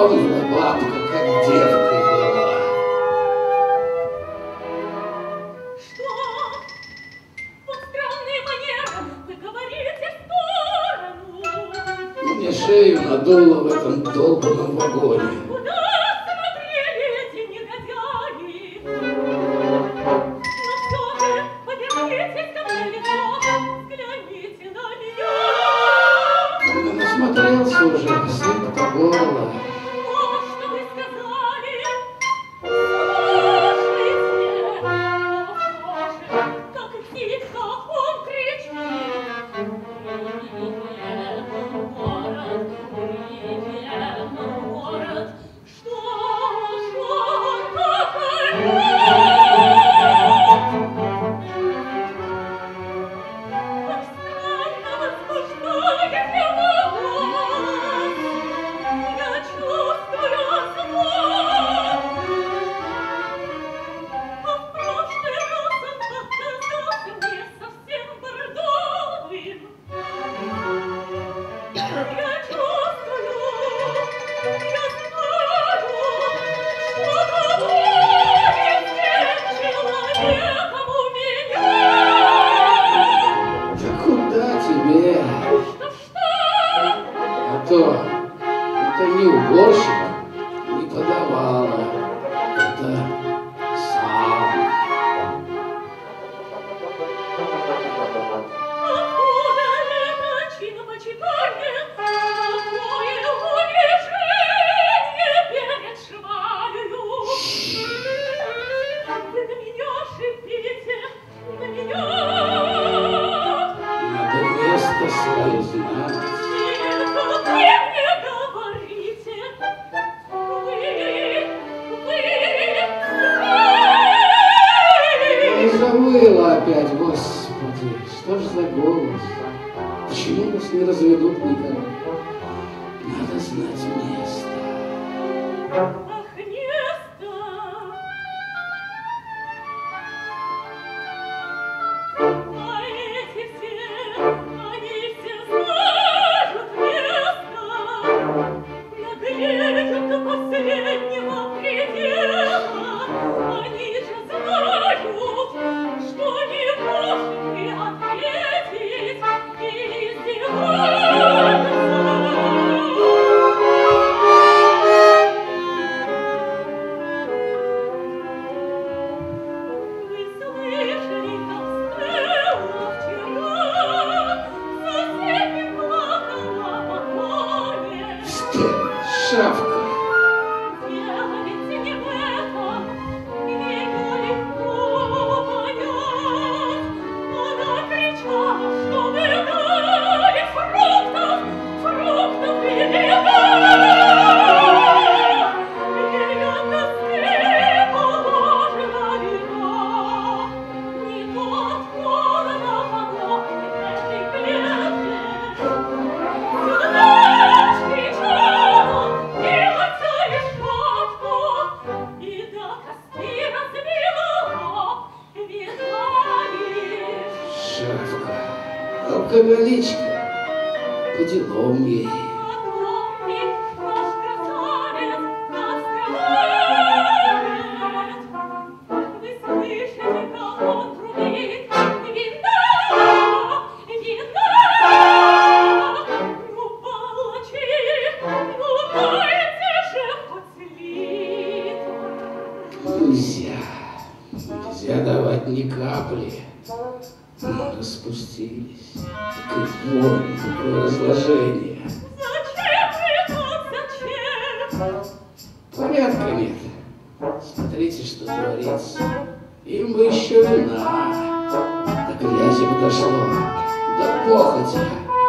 Помнила бабка, как девкой была. Что? По странной манере вы говорите в сторону. Мне шею надуло в этом долбанном вагоне. Куда смотрели эти негодяи? Но все же повернитесь ко мне лицом, взгляните на меня. Я насмотрелся уже, сыт по горло. Что вы сказали? Слушайте, как тихо он кричит. Город, что он так орёт? Как странно возбуждает его голос. Я чувствую зло. А в прошлый раз он показался мне совсем бордовым. Я чувствую, я знаю, что говорит человеком у меня. Да куда тебе? Что? А то это не уборщик, не подавала. Это сам. Откуда это чинопочитание, такое унижение перед швалью? Вы на меня шипите, на меня. Надо место свое знать. Только вы мне говорите, И завыла опять, Господи, что ж за голос? Почему нас не разведут никого? Надо знать место. Ах, место! А эти все, они все знают место, наглеют до последнего предела. Они же знают, что не можете ответить и издеваются. Вы слышали, как Стелла вчера совсем плакала по вагоне? Шавка. Дело ведь не в этом, ее легко понять. Она кричала, что вы дали фруктов, фруктов и вина. Ее тоске положена вина. Не то от холода подохнет в этой клетке. Сюда кричала, делаться решетку, и до кости разбила вязали. Шавка. Алкоголичка. По делам ей. Потомник наш красавец нас скрывает. Вы слышите, как он трубит? Вина, вина! Ну, палачи, ну, дайте же хоть литр. Нельзя давать ни капли. Распустились. Такой вонь, такое разложение. Зачем вы тут, зачем? Порядка нет. Смотрите, что творится. Им бы еще вина. До грязи бы дошло. До похоти.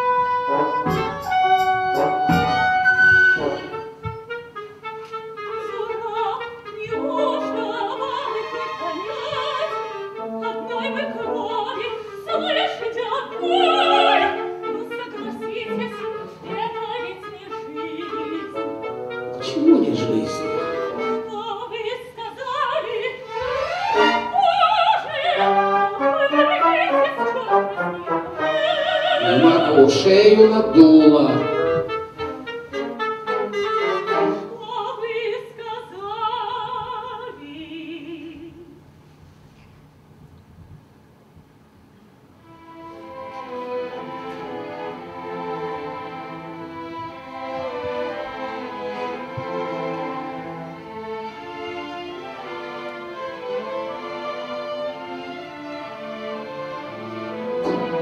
Зураб, неужто вам не понять? Одной бы крови, слышите, одной! Ну, согласитесь, это ведь не жизнь. Почему не жизнь? Что вы сказали? Боже, вы говорите, что Не могу, шею надуло.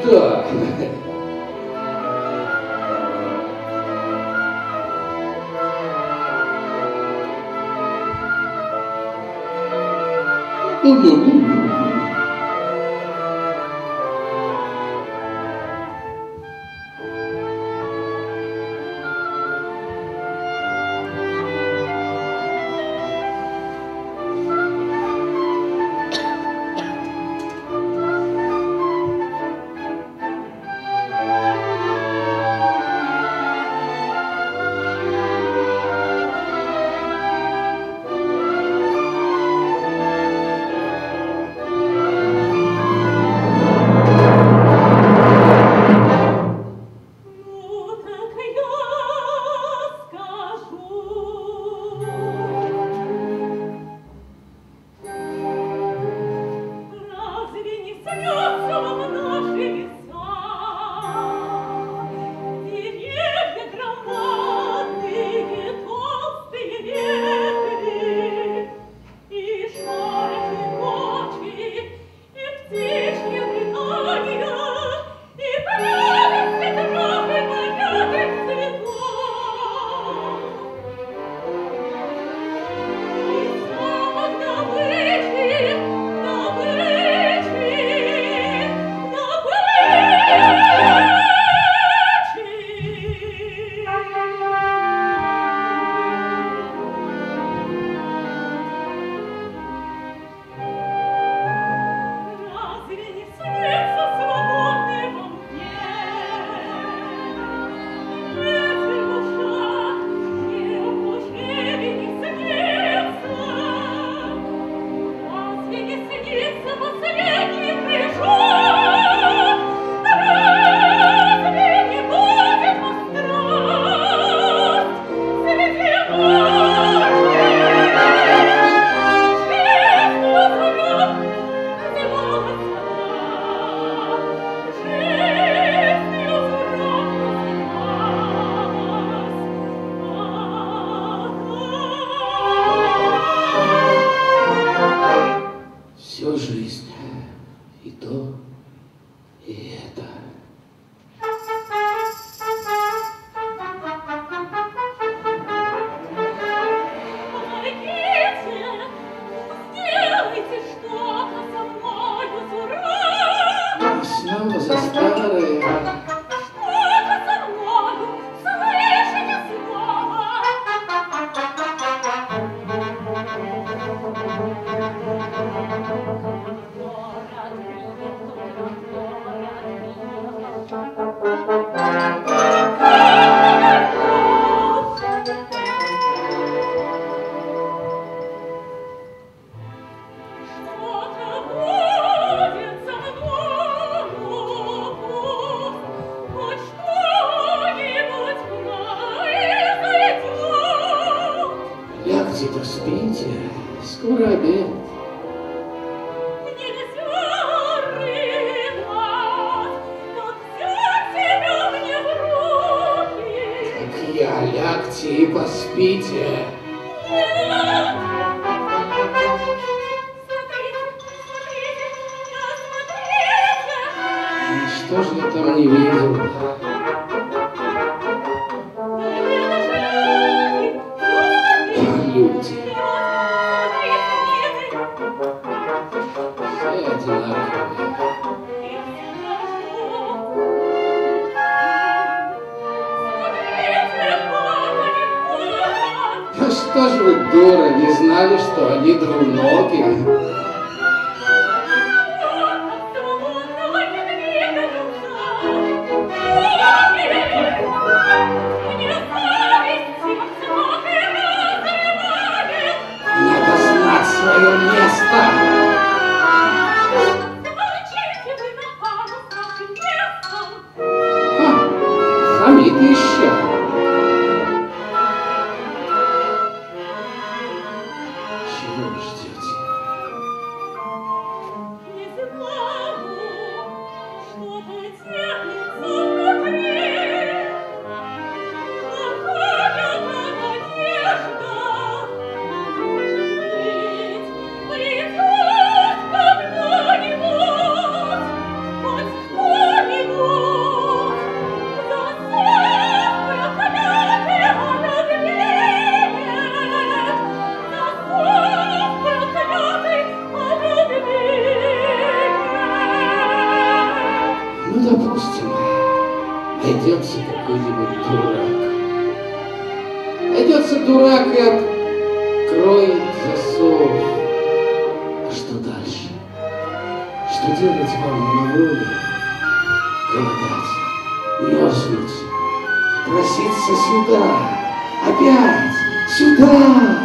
Да. Что ж вы, дура, не знали, что они двуногие? Надо знать свое место. Хамит еще. Чего вы ждете? найдется какой-нибудь дурак. Найдется дурак и откроет засов. А что дальше? Что делать вам на воле? Голодать, мерзнуть, проситься сюда, опять сюда.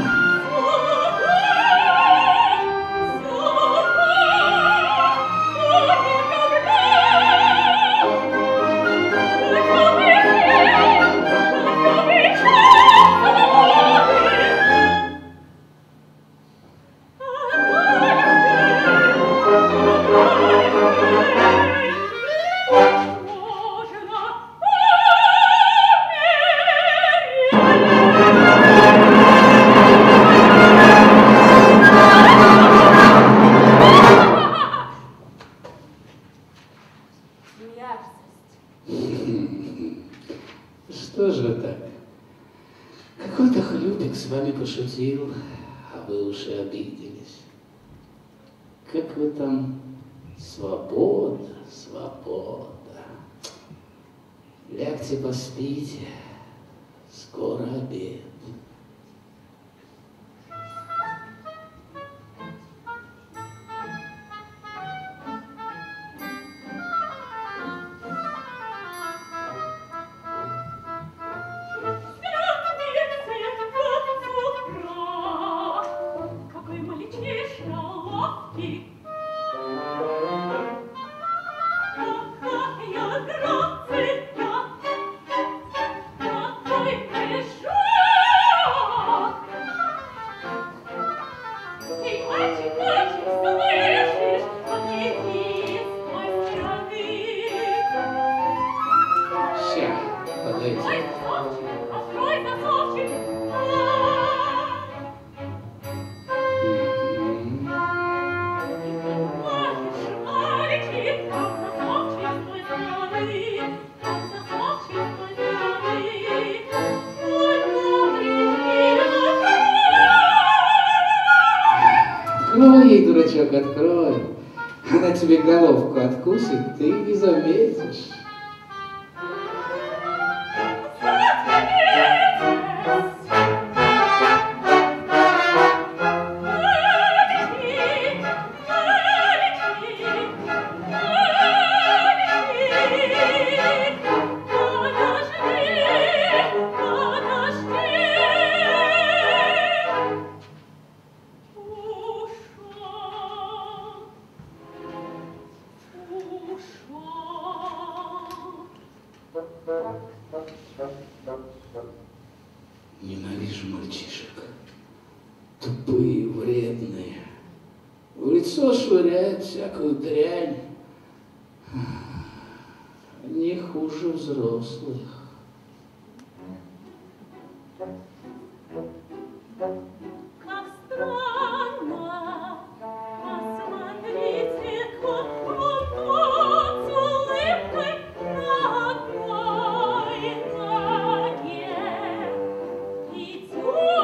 Что же так? Какой-то хлюпик с вами пошутил, а вы уже обиделись. Как вы там? Свобода, свобода. Лягте, поспите, скоро обед. Открой ей, дурачок, открой. Она тебе головку откусит, ты не заметишь. Ненавижу мальчишек. Тупые, вредные. В лицо швыряют всякую дрянь. Они хуже взрослых. Как странно, посмотрите, как он с улыбкой на одной ноге идет.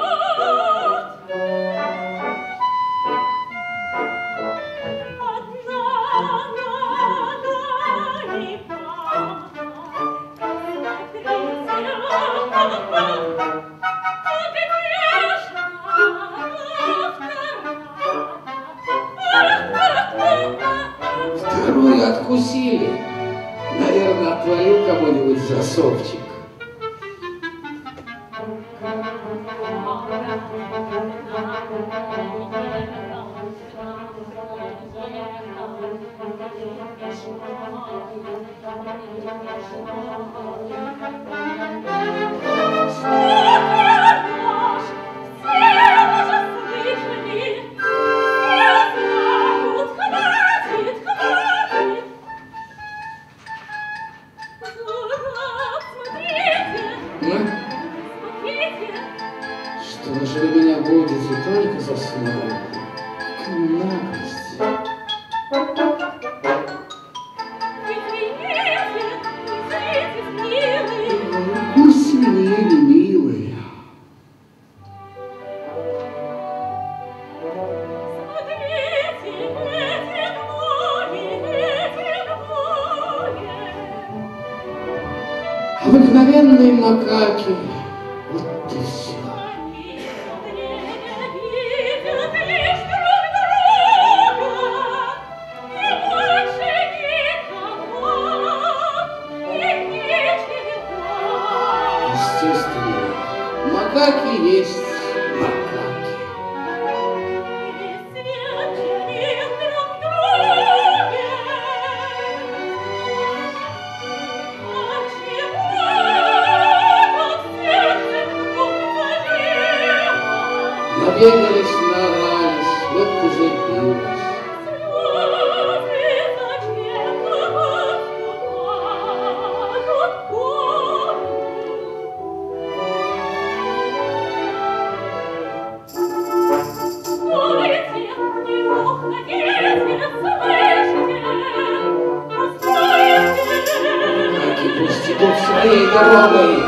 Одна нога и правда, смотрите, Вторую откусили. Наверное, отвалил кому-нибудь засовчик. Что же вы меня будете только за снова? Наглость. Извините, милый. Извините, милый. Обыкновенные макаки. Вот и все. Естественно, макаки есть макаки. Набегались, наорались, вот и забилось. Макаки пусть идут своей дорогой.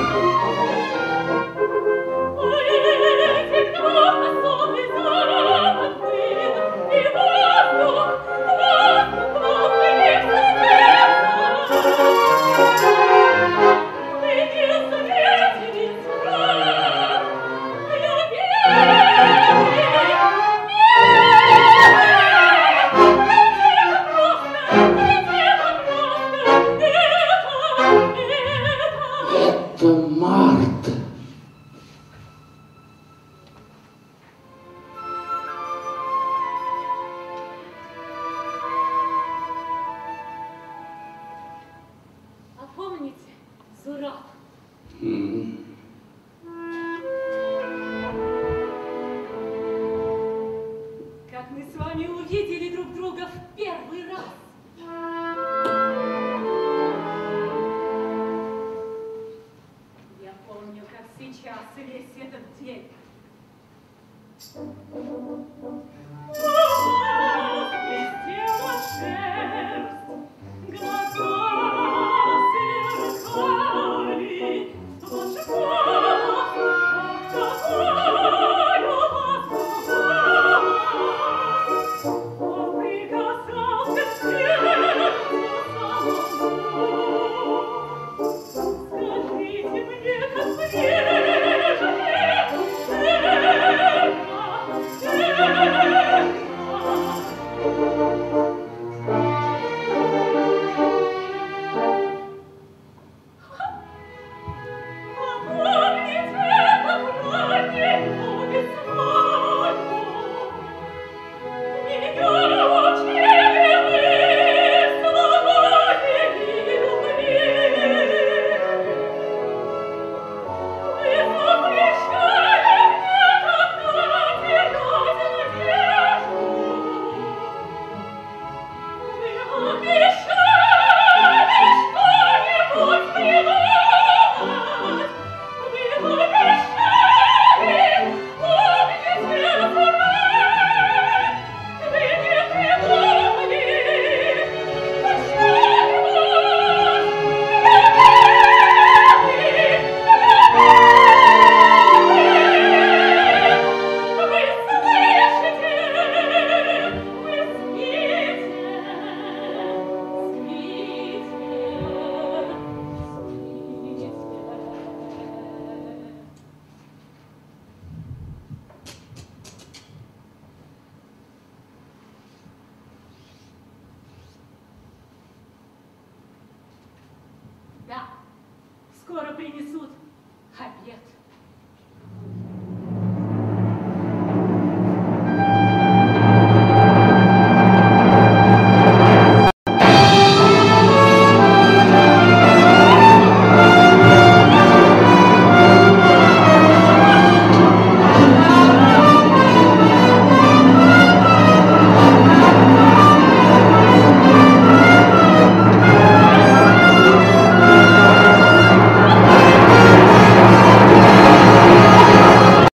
Да, скоро принесут обед.